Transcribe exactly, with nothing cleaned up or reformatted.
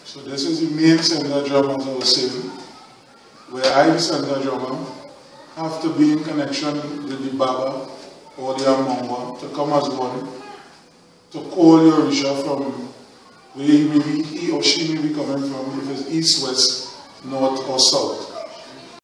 So this is the main center drum, as I was saying, where I, the center drummer, have to be in connection with the Baba or the Amongwa to come as one, to call Yorisha from where he, may be, he or she may be coming from, if it's east, west, north or south.